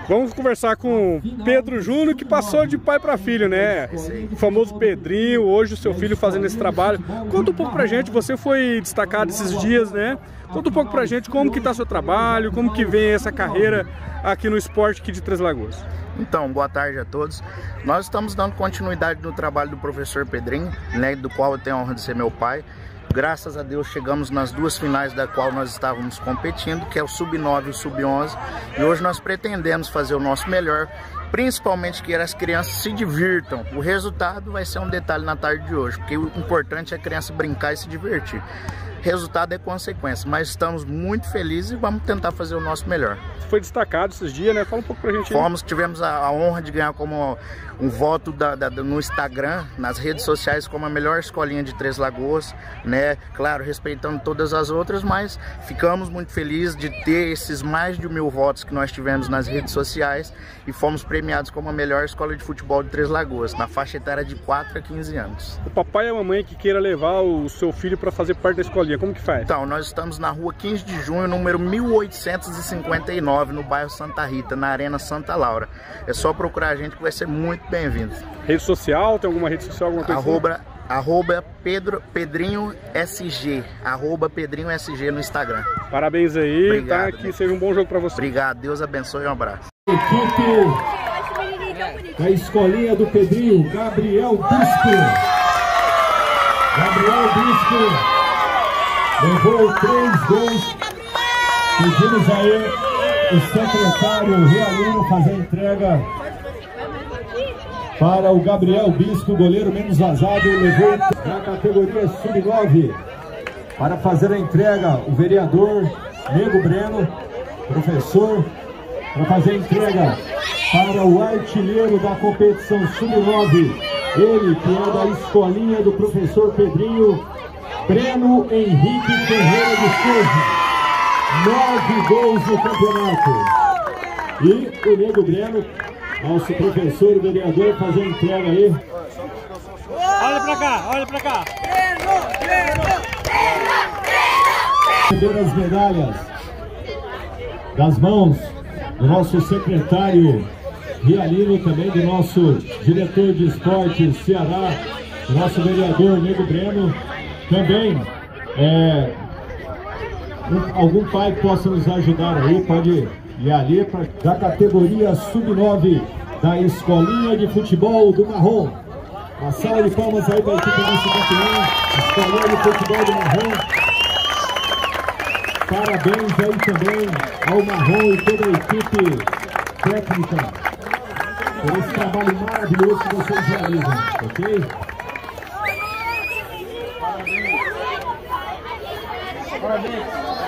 Vamos conversar com Pedro Júnior, que passou de pai para filho, né? O famoso Pedrinho, hoje o seu filho fazendo esse trabalho. Conta um pouco pra gente, você foi destacado esses dias, né? Conta um pouco pra gente como que tá seu trabalho, como que vem essa carreira aqui no esporte aqui de Três Lagoas. Então, boa tarde a todos. Nós estamos dando continuidade no trabalho do professor Pedrinho, né, do qual eu tenho a honra de ser meu pai. Graças a Deus chegamos nas duas finais da qual nós estávamos competindo, que é o Sub-9 e o Sub-11. E hoje nós pretendemos fazer o nosso melhor, principalmente que as crianças se divirtam. O resultado vai ser um detalhe na tarde de hoje, porque o importante é a criança brincar e se divertir. Resultado é consequência, mas estamos muito felizes e vamos tentar fazer o nosso melhor. Foi destacado esses dias, né? Fala um pouco pra gente aí. Tivemos a honra de ganhar como um voto no Instagram, nas redes sociais, como a melhor escolinha de Três Lagoas, né? Claro, respeitando todas as outras, mas ficamos muito felizes de ter esses mais de 1000 votos que nós tivemos nas redes sociais e fomos premiados como a melhor escola de futebol de Três Lagoas, na faixa etária de 4 a 15 anos. O papai e a mamãe que queira levar o seu filho para fazer parte da escolinha, como que faz? Então, nós estamos na rua 15 de junho, número 1859, no bairro Santa Rita, na Arena Santa Laura. É só procurar a gente que vai ser muito bem-vindo. Rede social? Tem alguma rede social? Alguma coisa arroba Pedrinho SG, Pedrinho SG no Instagram. Parabéns aí, obrigado, tá? Que seja um bom jogo para você. Obrigado, Deus abençoe e um abraço. Equipe da escolinha do Pedrinho, Gabriel Bispo. Gabriel Bispo levou 3 gols. Pedimos aí o secretário Realino fazer a entrega para o Gabriel Bispo, goleiro menos vazado, levou na categoria Sub-9 para fazer a entrega o vereador Nego Breno, professor, para fazer a entrega para o artilheiro da competição Sub-9, ele que é da escolinha do professor Pedrinho, Breno Henrique Ferreira de Souza, 9 gols no campeonato. E o Nego Breno, nosso professor e vereador, fazer a entrega aí. Olha pra cá, olha pra cá. Receber as medalhas das mãos do nosso secretário Rialino, também do nosso diretor de esporte Ceará, do nosso vereador Nego Breno. Também algum pai que possa nos ajudar aí, pode ir ali da categoria Sub-9 da escolinha de futebol do Marrom. Uma salva de palmas aí para a equipe nosso campeão, escolinha de futebol do Marrom. Parabéns aí também ao Marrom e toda a equipe técnica por esse trabalho maravilhoso que vocês realizam, ok? Parabéns.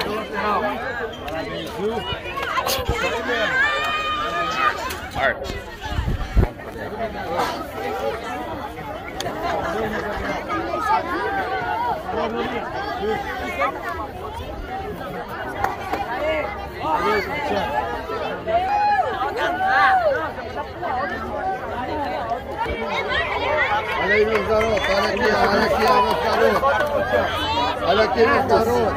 Olha aí, meus garotos, olha aqui, meus garotos. Olha aqui, meus garotos.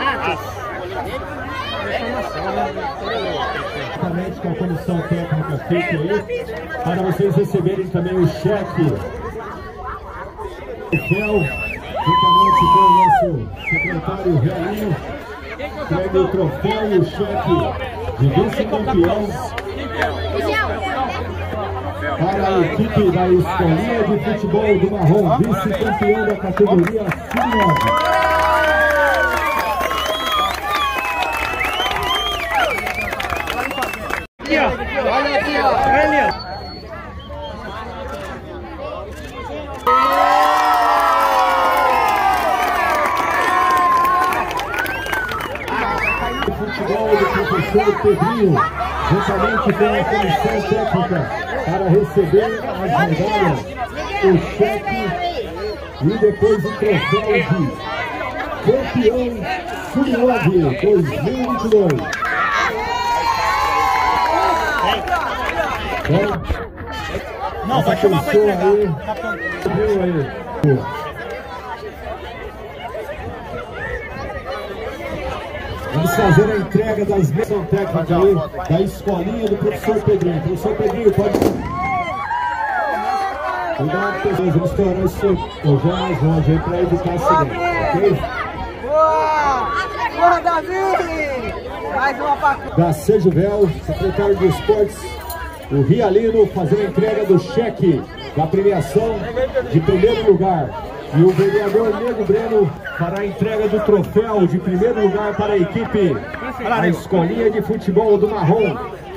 Com a comissão técnica feita aí, para vocês receberem também o cheque. Juntamente com o nosso secretário Realino, entrega o troféu e o cheque de vice-campeão para a equipe da escolinha de futebol do Marrom, vice-campeão da categoria Sub-9. Olha aqui, ó. Futebol do professor Pedrinho, juntamente com a comissão técnica, para receber as medalhas, o cheque e depois o troféu de campeão Sub-9 2022. Não, vai chamar para entregar. Aí. Vamos fazer a entrega das mesas técnicas aí, da escolinha do professor Pedrinho. Professor Pedrinho, pode... Cuidado, pessoal, vamos estourar isso já mais longe aí para evitar acidente, ok? Boa! Boa, Davi! Mais uma partida. Da Sejuvel, secretário de Esportes, o Rialino, fazendo a entrega do cheque da premiação de primeiro lugar. E o vereador Nego Breno fará a entrega do troféu de primeiro lugar para a equipe da Escolinha de Futebol do Marrom.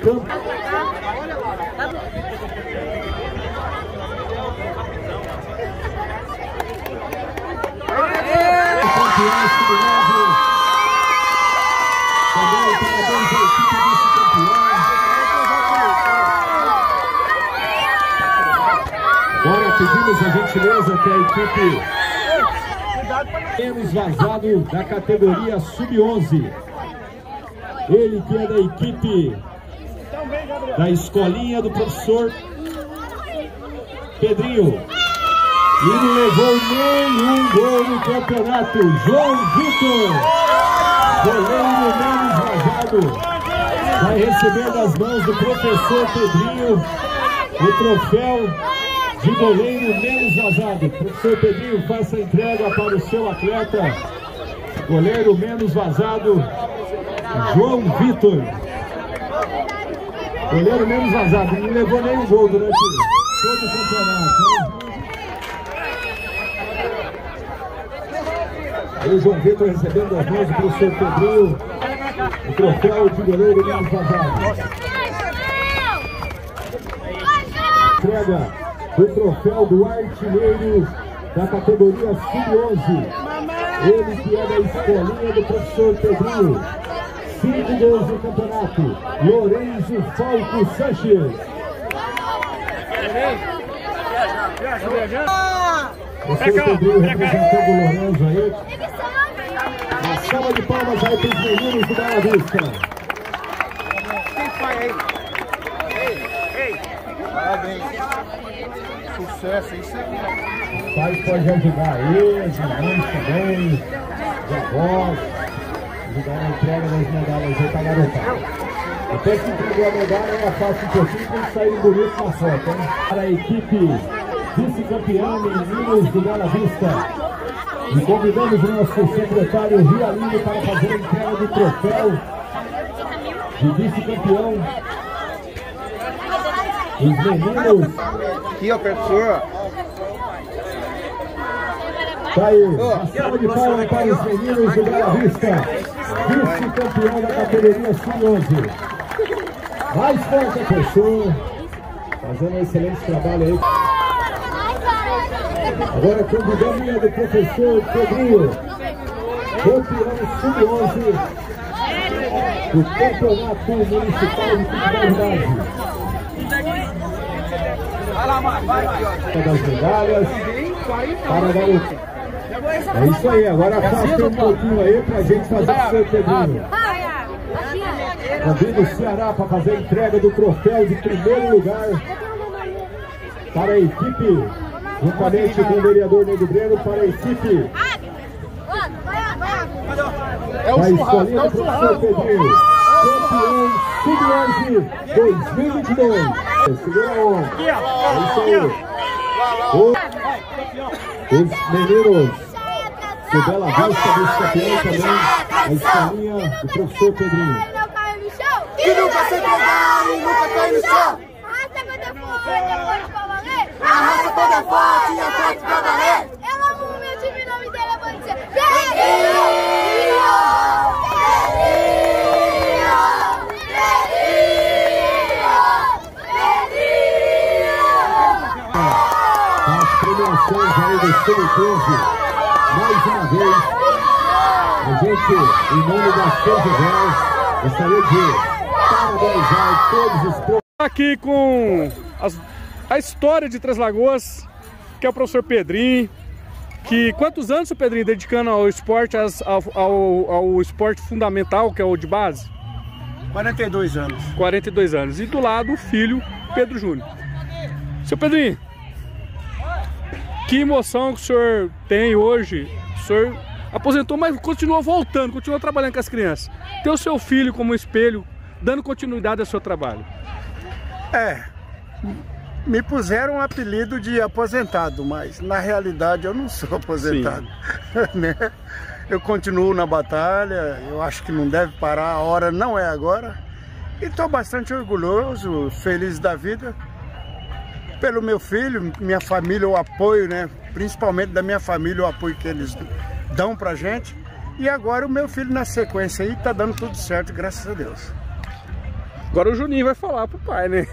Agora pedimos a gentileza que a equipe menos vazado da categoria Sub-11. Ele que é da equipe da escolinha do professor Pedrinho. E não levou nenhum gol no campeonato. João Vitor, goleiro menos vazado, vai receber das mãos do professor Pedrinho o troféu de goleiro menos vazado. Professor Pedrinho, faça a entrega para o seu atleta, goleiro menos vazado, João Vitor. Goleiro menos vazado, não levou nenhum gol durante todo o campeonato, hein? Aí o João Vitor recebendo as mãos do professor Pedrinho o troféu de goleiro menos vazado. Entrega do troféu do artilheiro da categoria Sub-11. Ele que é da escolinha do professor Pedrinho. 5 gols no campeonato. Lorenzo Falco Sanches. Professor Pedrinho representando o Lorenzo aí. Uma salva de palmas aí para os meninos do Bela Vista. Parabéns. Sucesso, isso aqui. O pai pode ajudar eles, os mães também, os avós, ajudar na entrega das medalhas aí para a garotada. Depois que entregou a medalha, ela passa um pouquinho para sair bonito na foto, hein? Para a equipe vice-campeã Meninos do Bela Vista. E convidamos o nosso secretário Rialino para fazer a entrega do troféu de vice-campeão. Os meninos. Aqui, ó, professor. Tá aí, uma salva de palmas para os meninos do Bela Vista, vice-campeão da categoria Sub-11. Mais forte, professor, fazendo um excelente trabalho aí. Agora convidamos do professor Pedrinho, campeão Sub-11 do Campeonato Municipal de Futebol de Base. Das medalhas para dar o... É isso aí, agora afasta um pouquinho aí pra gente fazer o seu Pedrinho. Convido o Ceará para fazer a entrega do troféu de primeiro lugar para a equipe, juntamente com o vereador Nego Breno, para a equipe da escolinha do professor Pedrinho, campeão Sub-11 2022. Segura a onda. É isso aí. Os meninos do Bela Vista, vice-campeão também, a escolinha do professor Pedrinho. Que nunca se entregaram e nunca cai no chão. Arrasta quando é forte e é forte pra valer. Eu amo o meu time, o nome dele é Bandinha. Pedrinho! As premiações aí do Sub-15, mais uma vez, a gente, em nome da Sejuvel, gostaria de parabenizar todos os... Aqui com a história de Três Lagoas, que é o professor Pedrinho, que quantos anos o Pedrinho dedicando ao esporte, ao esporte fundamental, que é o de base? 42 anos. 42 anos. E do lado o filho, Pedro Júnior. Seu Pedrinho, que emoção que o senhor tem hoje, o senhor aposentou, mas continua voltando, continua trabalhando com as crianças. Ter o seu filho como espelho, dando continuidade ao seu trabalho. Me puseram um apelido de aposentado, mas na realidade eu não sou aposentado. Né? Eu continuo na batalha, eu acho que não deve parar, a hora não é agora. E estou bastante orgulhoso, feliz da vida, pelo meu filho, minha família, o apoio, né? Principalmente da minha família, o apoio que eles dão pra gente. E agora o meu filho na sequência aí, tá dando tudo certo, graças a Deus. Agora o Juninho vai falar pro pai, né?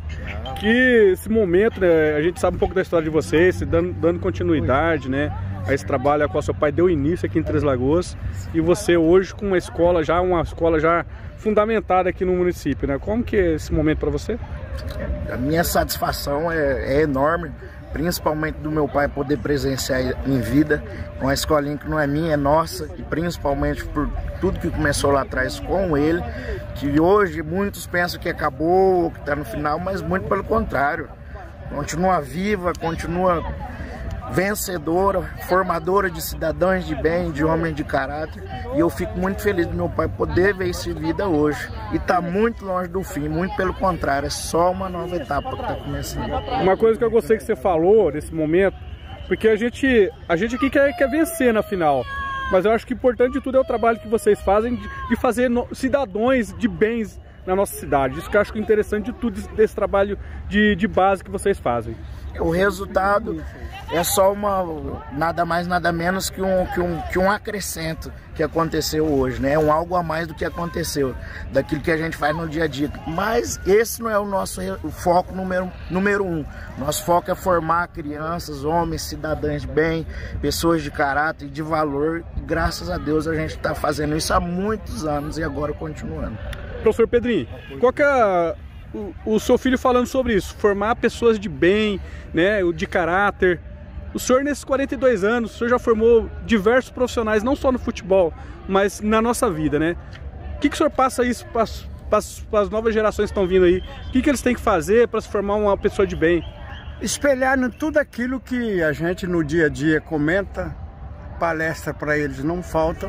Que esse momento, né, a gente sabe um pouco da história de vocês, dando continuidade, né, a esse trabalho a qual seu pai deu início aqui em Três Lagoas, e você hoje com uma escola já fundamentada aqui no município, né? Como que é esse momento para você? A minha satisfação é enorme, principalmente do meu pai poder presenciar em vida uma escolinha que não é minha, é nossa, e principalmente por tudo que começou lá atrás com ele, que hoje muitos pensam que acabou, que está no final, mas muito pelo contrário, continua viva, continua vencedora, formadora de cidadãos de bem, de homens de caráter, e eu fico muito feliz do meu pai poder ver isso em vida hoje, e está muito longe do fim, muito pelo contrário, é só uma nova etapa que está começando. Uma coisa que eu gostei que você falou nesse momento, porque a gente aqui quer vencer na final, mas eu acho que o importante de tudo é o trabalho que vocês fazem de fazer cidadãos de bens na nossa cidade. Isso que eu acho interessante de tudo, desse trabalho de base que vocês fazem. O resultado é só nada mais, nada menos que um acrescento que aconteceu hoje, né? É algo a mais do que aconteceu, daquilo que a gente faz no dia a dia. Mas esse não é o nosso foco número um. Nosso foco é formar crianças, homens, cidadãos de bem, pessoas de caráter e de valor. E, graças a Deus a gente está fazendo isso há muitos anos e agora continuando. Professor Pedrinho, qual que é o seu filho falando sobre isso? Formar pessoas de bem, né, de caráter. O senhor, nesses 42 anos, o senhor já formou diversos profissionais, não só no futebol, mas na nossa vida, né? O que o senhor passa isso para as novas gerações que estão vindo aí? O que eles têm que fazer para se formar uma pessoa de bem? Espelhar em tudo aquilo que a gente no dia a dia comenta, palestra para eles não falta.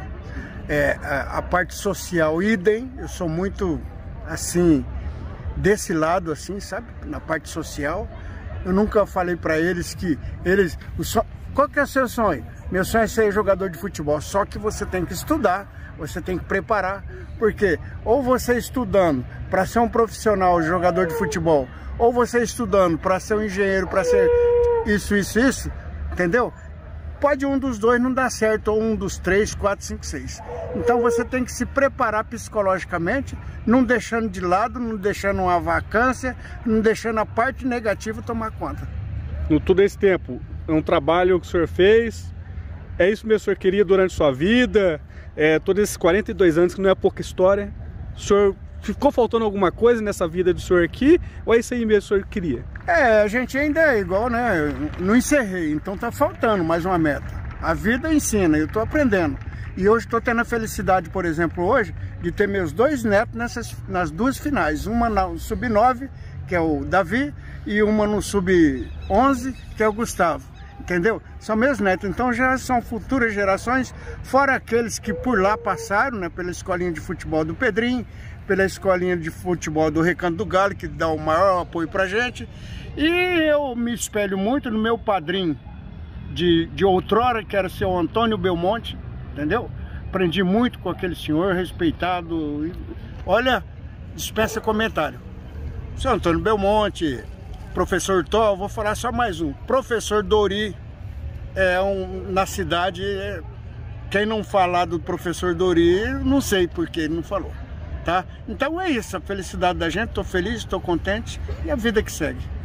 A parte social, idem, eu sou muito, assim, desse lado, assim, sabe? Na parte social. Eu nunca falei para eles que qual que é o seu sonho? Meu sonho é ser jogador de futebol, só que você tem que estudar, você tem que preparar, porque ou você estudando para ser um profissional jogador de futebol, ou você estudando para ser um engenheiro, para ser isso, entendeu? Pode um dos dois não dar certo, ou um dos 3, 4, 5, 6. Então você tem que se preparar psicologicamente, não deixando de lado, não deixando uma vacância, não deixando a parte negativa tomar conta. No todo esse tempo, é um trabalho que o senhor fez, é isso mesmo que o senhor queria durante sua vida, todos esses 42 anos, que não é pouca história, o senhor ficou faltando alguma coisa nessa vida do senhor aqui, ou é isso aí mesmo que o senhor queria? A gente ainda é igual, né? Não encerrei, então tá faltando mais uma meta. A vida ensina, eu tô aprendendo. E hoje estou tendo a felicidade, por exemplo, hoje, de ter meus 2 netos nas 2 finais. Uma no Sub-9, que é o Davi, e uma no Sub-11, que é o Gustavo. Entendeu? São meus netos, então já são futuras gerações, fora aqueles que por lá passaram, né? Pela escolinha de futebol do Pedrinho, pela escolinha de futebol do Recanto do Galo, que dá o maior apoio pra gente. E eu me espelho muito no meu padrinho de outrora, que era o seu Antônio Belmonte, entendeu? Aprendi muito com aquele senhor, respeitado. Olha, dispensa comentário. Seu Antônio Belmonte, professor Tó, vou falar só mais um. Professor Dori, na cidade, quem não falar do professor Dori, não sei porque ele não falou. Tá? Então é isso, a felicidade da gente, tô feliz, tô contente e a vida que segue.